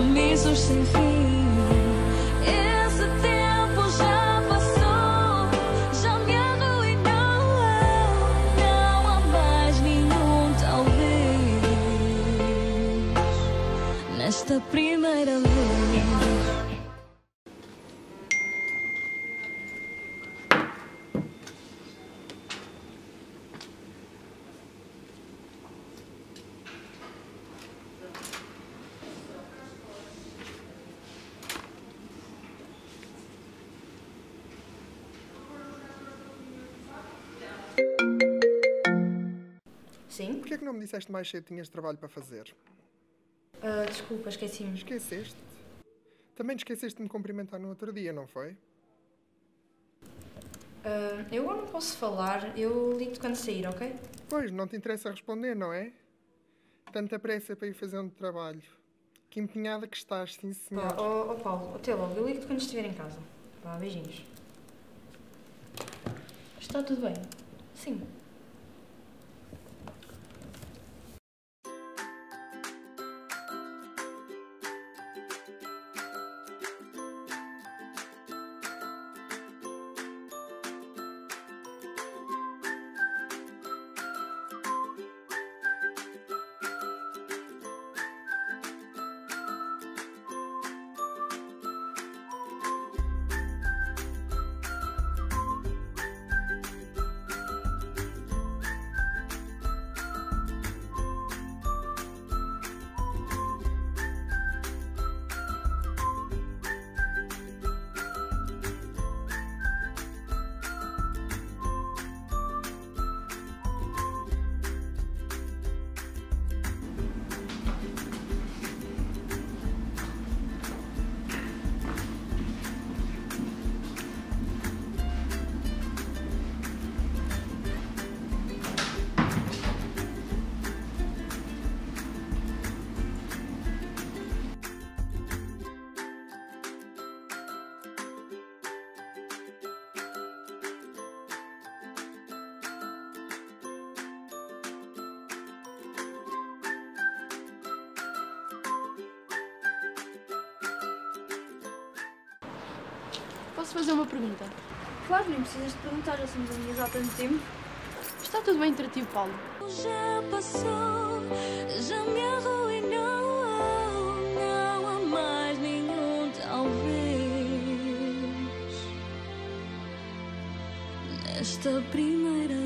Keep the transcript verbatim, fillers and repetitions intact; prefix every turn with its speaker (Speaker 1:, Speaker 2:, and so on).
Speaker 1: compromissos sem fim. Esse tempo já passou, já me arruinou. Não há mais nenhum talvez nesta primeira vez.
Speaker 2: Sim?
Speaker 3: Porquê é que não me disseste mais cedo que tinhas trabalho para fazer?
Speaker 2: Uh, desculpa, esqueci-me.
Speaker 3: Esqueceste? Também te esqueceste de me cumprimentar no outro dia, não foi?
Speaker 2: Uh, eu agora não posso falar, eu ligo-te quando sair, ok?
Speaker 3: Pois, não te interessa responder, não é? Tanta pressa para ir fazer um trabalho. Que empenhada que estás, sim senhor.
Speaker 2: Ó oh, oh, Paulo, até logo, eu ligo-te quando estiver em casa. Vá, beijinhos. Está tudo bem? Sim.
Speaker 4: Posso fazer uma pergunta?
Speaker 5: Claro, nem precisas de perguntar, já somos amigas há tanto tempo.
Speaker 4: Está tudo bem entre ti e o Paulo?
Speaker 1: Já passou, já me arruinou. Não há mais nenhum talvez nesta primeira